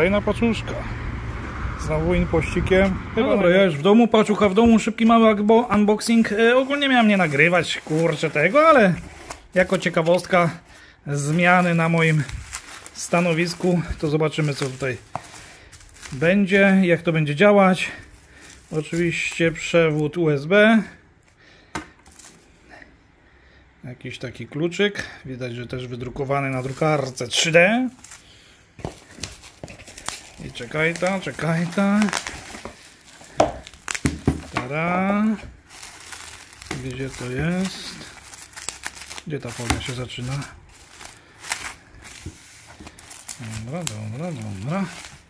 kolejna paczuszka. Znowu impościkiem. No dobra, ja już w domu, paczucha w domu, szybki mały unboxing. Ogólnie miałem nie nagrywać, kurczę, tego, ale jako ciekawostka zmiany na moim stanowisku, to zobaczymy, co tutaj będzie, jak to będzie działać. Oczywiście przewód USB. Jakiś taki kluczyk. Widać, że też wydrukowany na drukarce 3D. I czekaj ta. Tada. Gdzie to jest? Gdzie ta folia się zaczyna? Dobra.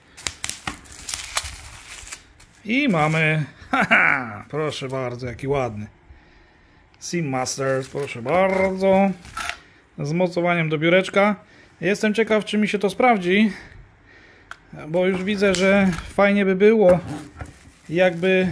I mamy, haha, proszę bardzo, jaki ładny Sim Masters, proszę bardzo, z mocowaniem do biureczka. Jestem ciekaw, czy mi się to sprawdzi, bo już widzę, że fajnie by było, jakby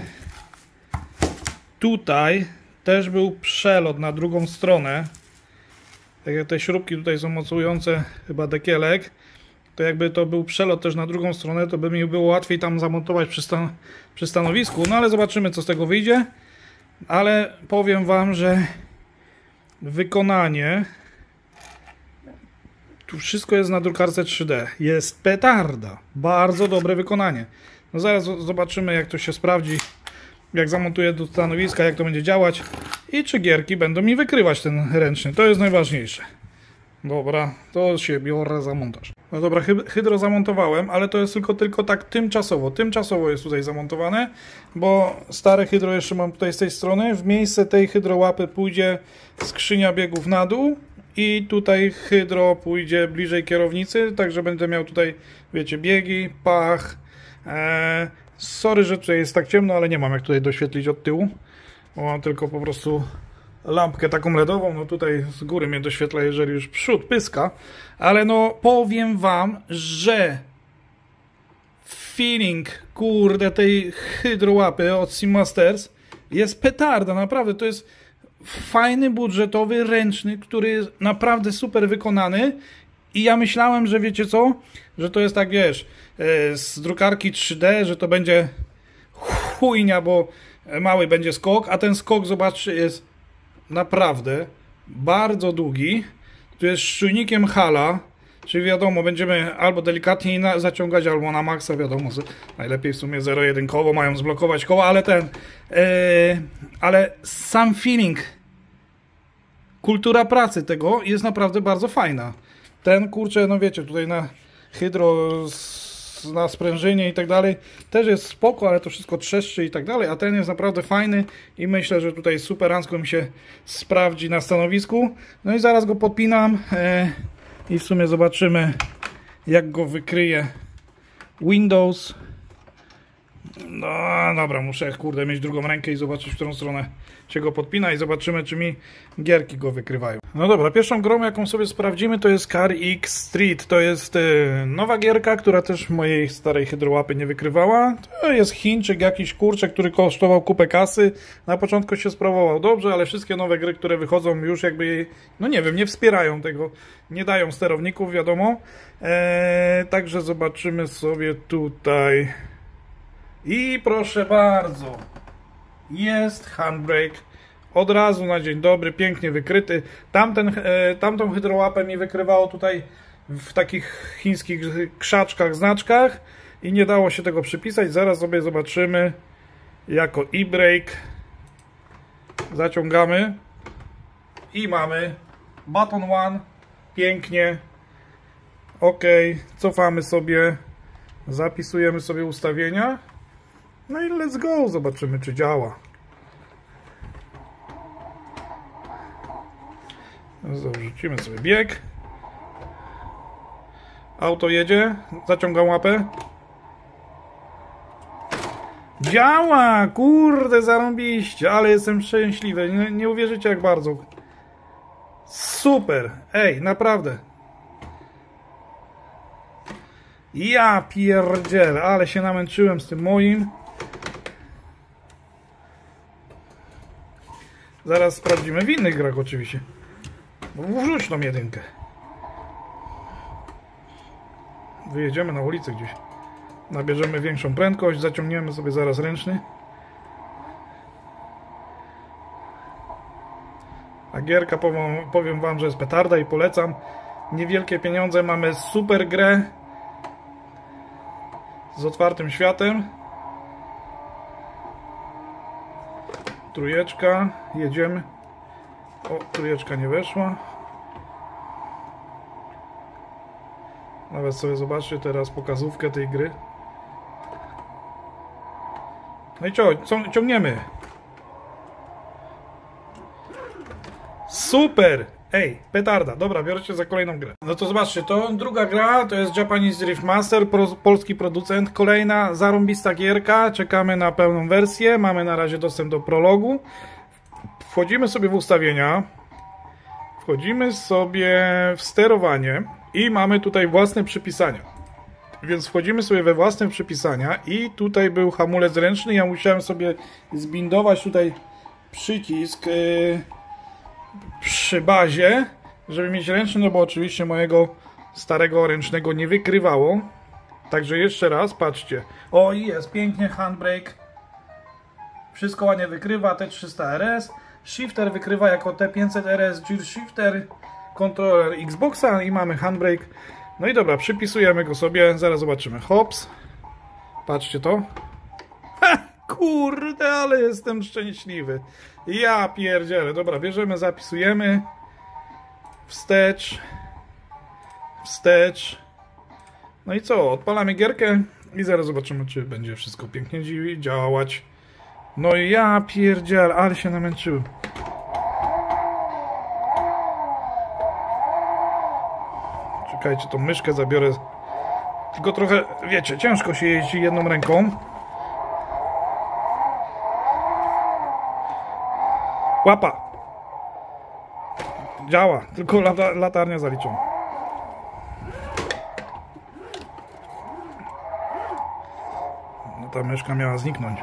tutaj też był przelot na drugą stronę. Tak jak te śrubki tutaj są mocujące chyba dekielek, to jakby to był przelot też na drugą stronę, to by mi było łatwiej tam zamontować przy stanowisku. No ale zobaczymy, co z tego wyjdzie. Ale powiem wam, że wykonanie, tu wszystko jest na drukarce 3D. Jest petarda. Bardzo dobre wykonanie. No zaraz zobaczymy, jak to się sprawdzi, jak zamontuję do stanowiska, jak to będzie działać i czy gierki będą mi wykrywać ten ręczny. To jest najważniejsze. Dobra, to się biorę za montaż. No dobra, hydro zamontowałem, ale to jest tylko tak tymczasowo. Tymczasowo jest tutaj zamontowane, bo stare hydro jeszcze mam tutaj z tej strony. W miejsce tej hydrołapy pójdzie skrzynia biegów na dół i tutaj hydro pójdzie bliżej kierownicy, także będę miał tutaj, wiecie, biegi, pach. Sorry, że tutaj jest tak ciemno, ale nie mam jak tutaj doświetlić od tyłu, bo mam tylko po prostu lampkę taką LEDową, no tutaj z góry mnie doświetla, jeżeli już przód pyska, ale no powiem wam, że feeling, kurde, tej hydrołapy od Sim Masters jest petarda, naprawdę, to jest fajny, budżetowy, ręczny, który jest naprawdę super wykonany i ja myślałem, że wiecie co, że to jest tak, wiesz, z drukarki 3D, że to będzie chujnia, bo mały będzie skok, a ten skok, zobaczcie, jest naprawdę bardzo długi. Tu jest z czujnikiem Hala, czyli wiadomo, będziemy albo delikatniej zaciągać, albo na maksa, wiadomo, najlepiej w sumie 0,1 mają zblokować koła, ale ale sam feeling, kultura pracy tego jest naprawdę bardzo fajna. Ten, kurczę, no wiecie, tutaj na hydro na sprężynie i tak dalej też jest spoko, ale to wszystko trzeszczy i tak dalej, a ten jest naprawdę fajny i myślę, że tutaj superancko mi się sprawdzi na stanowisku. No i zaraz go podpinam i w sumie zobaczymy, jak go wykryje Windows. No dobra, muszę, kurde, mieć drugą rękę i zobaczyć, w którą stronę się go podpina i zobaczymy, czy mi gierki go wykrywają. No dobra, pierwszą grą, jaką sobie sprawdzimy, to jest Car X Street. To jest nowa gierka, która też mojej starej hydrołapy nie wykrywała. To jest Chińczyk, jakiś kurczek, który kosztował kupę kasy. Na początku się sprawował dobrze, ale wszystkie nowe gry, które wychodzą, już jakby jej, no nie wiem, nie wspierają tego, nie dają sterowników, wiadomo. Także zobaczymy sobie tutaj. I proszę bardzo, jest handbrake, od razu na dzień dobry, pięknie wykryty. Tamtą hydrołapę mi wykrywało tutaj w takich chińskich krzaczkach, znaczkach i nie dało się tego przypisać. Zaraz sobie zobaczymy jako e-brake. Zaciągamy i mamy button one, pięknie. Ok, cofamy sobie, zapisujemy sobie ustawienia. No i let's go, zobaczymy, czy działa. Wrzucimy sobie bieg. Auto jedzie, zaciągam łapę. Działa! Kurde, zarąbiście, ale jestem szczęśliwy. Nie uwierzycie, jak bardzo. Super! Ej, naprawdę. Ja pierdzielę, ale się namęczyłem z tym moim. Zaraz sprawdzimy w innych grach oczywiście. Wrzuć tą jedynkę. Wyjedziemy na ulicę gdzieś. Nabierzemy większą prędkość, zaciągniemy sobie zaraz ręczny. A gierka, powiem wam, że jest petarda i polecam. Niewielkie pieniądze, mamy super grę z otwartym światem. Trójeczka, jedziemy. O, trójeczka nie weszła. Nawet sobie zobaczcie teraz pokazówkę tej gry. No i ciągniemy. Super! Ej, petarda. Dobra, biorę się za kolejną grę. No to zobaczcie, to druga gra to jest Japanese Drift Master, polski producent. Kolejna zarąbista gierka. Czekamy na pełną wersję. Mamy na razie dostęp do prologu. Wchodzimy sobie w ustawienia. Wchodzimy sobie w sterowanie i mamy tutaj własne przypisania. Więc wchodzimy sobie we własne przypisania i tutaj był hamulec ręczny. Ja musiałem sobie zbindować tutaj przycisk przy bazie, żeby mieć ręczny, no bo oczywiście mojego starego ręcznego nie wykrywało. Także jeszcze raz, patrzcie. O, i jest pięknie, handbrake. Wszystko ładnie wykrywa, T300RS. Shifter wykrywa jako T500RS, Gear Shifter, kontroler Xboxa i mamy handbrake. No i dobra, przypisujemy go sobie, zaraz zobaczymy. Hops. Patrzcie to. Ha, kurde, ale jestem szczęśliwy. Ja pierdzielę. Dobra, bierzemy, zapisujemy. Wstecz. Wstecz. No i co? Odpalamy gierkę i zaraz zobaczymy, czy będzie wszystko pięknie działać. No i ja pierdzielę, ale się namęczyłem. Czekajcie, tą myszkę zabiorę. Tylko trochę, wiecie, ciężko się jeździ jedną ręką. Łapa. Działa, tylko latarnia zaliczona. No ta myszka miała zniknąć.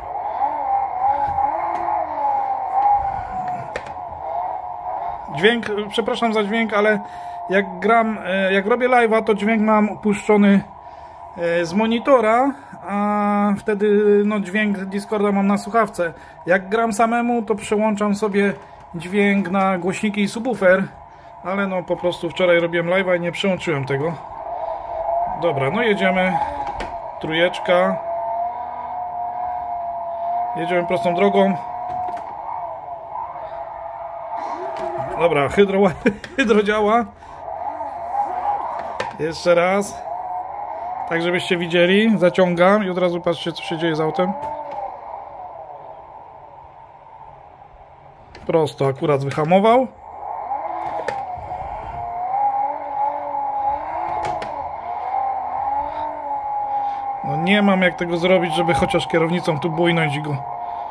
Dźwięk, przepraszam za dźwięk, ale jak gram, jak robię live'a, to dźwięk mam puszczony z monitora, a wtedy no, dźwięk Discorda mam na słuchawce. Jak gram samemu, to przełączam sobie dźwięk na głośniki i subwoofer, ale no po prostu wczoraj robiłem live'a i nie przełączyłem tego. Dobra, no jedziemy. Trójeczka. Jedziemy prostą drogą. Dobra, hydro działa. Jeszcze raz. Tak, żebyście widzieli. Zaciągam i od razu patrzcie, co się dzieje z autem. Prosto, akurat wyhamował. No nie mam jak tego zrobić, żeby chociaż kierownicą tu bujnąć go.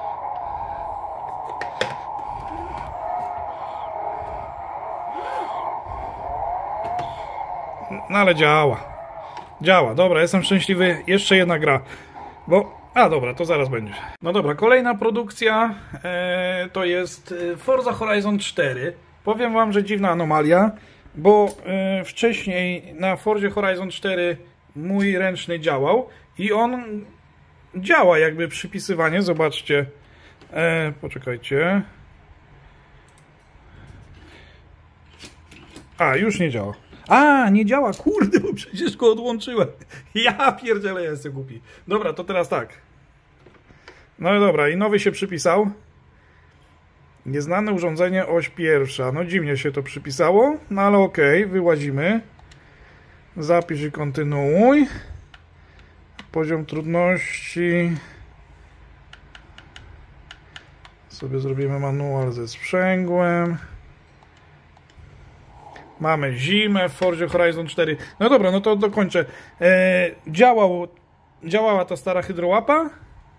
No ale działa. Działa, dobra, jestem szczęśliwy. Jeszcze jedna gra. Bo... A dobra, to zaraz będzie. No dobra, kolejna produkcja to jest Forza Horizon 4. Powiem wam, że dziwna anomalia, bo wcześniej na Forzie Horizon 4 mój ręczny działał i on działa jakby przypisywanie. Zobaczcie. Poczekajcie. A, już nie działa. A, nie działa, kurde, bo przecież go odłączyłem. Ja pierdzielę, ja jestem głupi. Dobra, to teraz tak. No i dobra, i nowy się przypisał. Nieznane urządzenie, oś pierwsza. No dziwnie się to przypisało, no ale okej, wyłazimy. Zapisz i kontynuuj. Poziom trudności. Sobie zrobimy manual ze sprzęgłem. Mamy zimę w Forzie Horizon 4. No dobra, no to dokończę. Działała ta stara hydrołapa,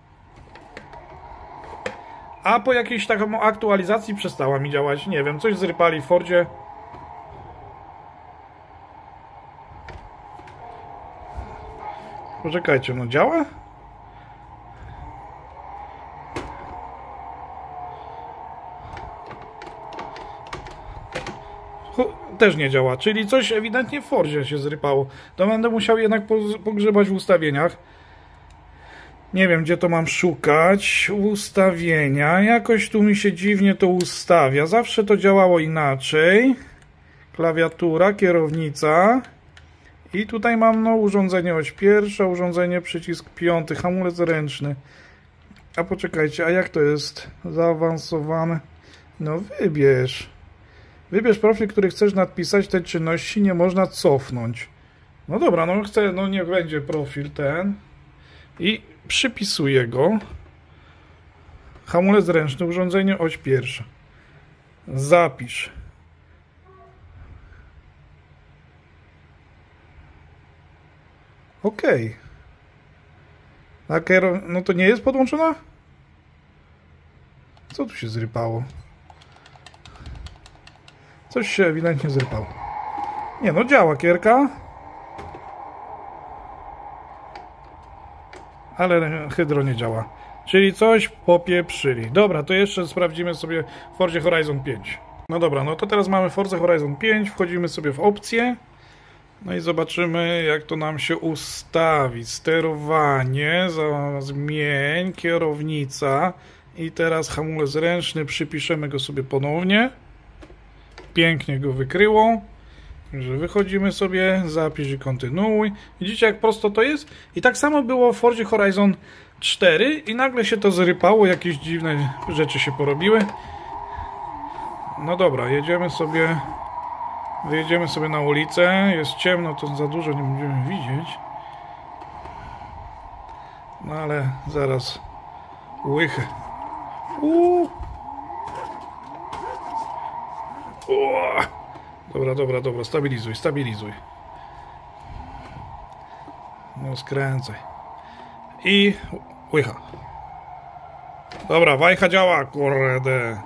a po jakiejś taką aktualizacji przestała mi działać. Nie wiem, coś zrypali w Fordzie. Poczekajcie, no działa? Też nie działa, czyli coś ewidentnie w Fordzie się zrypało. To będę musiał jednak pogrzebać w ustawieniach. Nie wiem, gdzie to mam szukać. Ustawienia. Jakoś tu mi się dziwnie to ustawia. Zawsze to działało inaczej. Klawiatura, kierownica. I tutaj mam no, urządzenie oś pierwsza, urządzenie przycisk 5, hamulec ręczny. A poczekajcie, a jak to jest zaawansowane? No wybierz. Wybierz profil, który chcesz nadpisać, te czynności nie można cofnąć. No dobra, no chcę, no niech będzie profil ten. I przypisuję go. Hamulec ręczny, urządzenie oś pierwsza. Zapisz. OK. No to nie jest podłączona? Co tu się zrypało? Coś się ewidentnie zrypało. Nie no, działa kierka. Ale hydro nie działa. Czyli coś popieprzyli. Dobra, to jeszcze sprawdzimy sobie w Forzie Horizon 5. No dobra, no to teraz mamy Forza Horizon 5. Wchodzimy sobie w opcje. No i zobaczymy, jak to nam się ustawi. Sterowanie, zmień, kierownica i teraz hamulec ręczny, przypiszemy go sobie ponownie. Pięknie go wykryło. Także wychodzimy sobie, zapisz i kontynuuj. Widzicie, jak prosto to jest? I tak samo było w Forzie Horizon 4 i nagle się to zrypało, jakieś dziwne rzeczy się porobiły. No dobra, jedziemy sobie... Wyjedziemy sobie na ulicę. Jest ciemno, to za dużo nie będziemy widzieć. No ale zaraz łychę. Dobra, stabilizuj. No skręcaj. I łycha. Dobra, wajcha działa, kurde.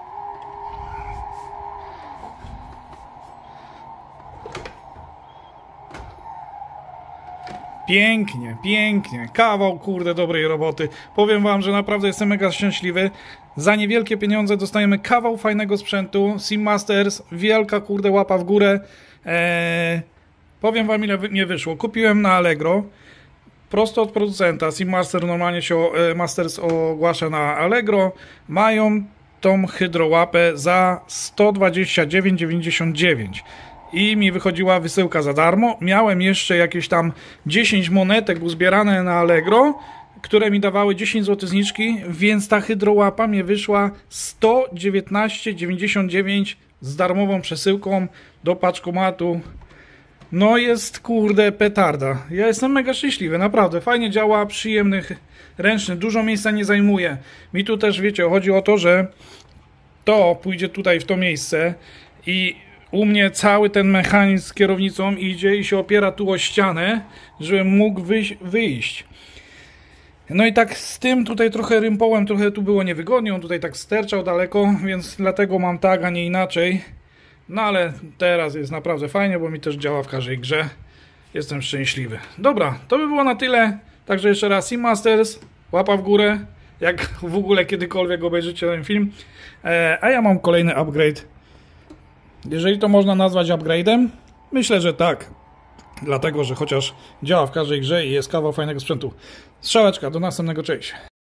Pięknie. Kawał, kurde, dobrej roboty. Powiem wam, że naprawdę jestem mega szczęśliwy. Za niewielkie pieniądze dostajemy kawał fajnego sprzętu. Sim Masters, wielka, kurde, łapa w górę. Powiem wam, ile nie wyszło. Kupiłem na Allegro. Prosto od producenta. Sim Master normalnie się Masters ogłasza na Allegro. Mają tą hydrołapę za 129,99. I mi wychodziła wysyłka za darmo. Miałem jeszcze jakieś tam 10 monetek uzbierane na Allegro, które mi dawały 10 zł zniżki, więc ta hydrołapa mi wyszła 119,99 z darmową przesyłką do paczkomatu. No jest, kurde, petarda. Ja jestem mega szczęśliwy, naprawdę. Fajnie działa, przyjemny, ręczny, dużo miejsca nie zajmuje. Mi tu też, wiecie, chodzi o to, że to pójdzie tutaj w to miejsce i u mnie cały ten mechanizm z kierownicą idzie i się opiera tu o ścianę, żebym mógł wyjść. No i tak z tym tutaj trochę rympołem, trochę tu było niewygodnie, on tutaj tak sterczał daleko, więc dlatego mam tak, a nie inaczej. No ale teraz jest naprawdę fajnie, bo mi też działa w każdej grze. Jestem szczęśliwy. Dobra, to by było na tyle. Także jeszcze raz Sim Masters, łapa w górę, jak w ogóle kiedykolwiek obejrzycie ten film. A ja mam kolejny upgrade. Jeżeli to można nazwać upgrade'em, myślę, że tak. Dlatego, że chociaż działa w każdej grze i jest kawał fajnego sprzętu. Strzałeczka, do następnego, cześć.